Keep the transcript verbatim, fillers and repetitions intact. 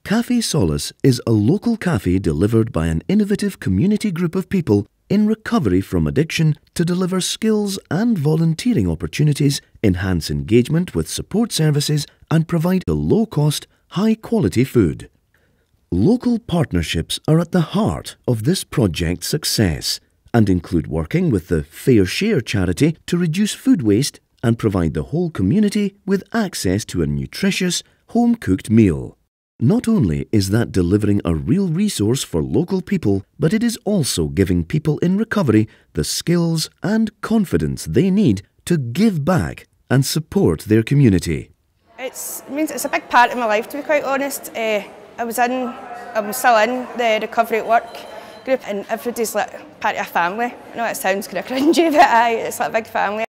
Café Solace is a local cafe delivered by an innovative community group of people in recovery from addiction to deliver skills and volunteering opportunities, enhance engagement with support services and provide a low-cost, high-quality food. Local partnerships are at the heart of this project's success and include working with the Ayrshire charity to reduce food waste and provide the whole community with access to a nutritious, home-cooked meal. Not only is that delivering a real resource for local people, but it is also giving people in recovery the skills and confidence they need to give back and support their community. It's, it means it's a big part of my life, to be quite honest. Uh, I was in, I'm still in the recovery at work group, and everybody's like part of a family. I know it sounds kind of cringy, but aye, it's like a big family.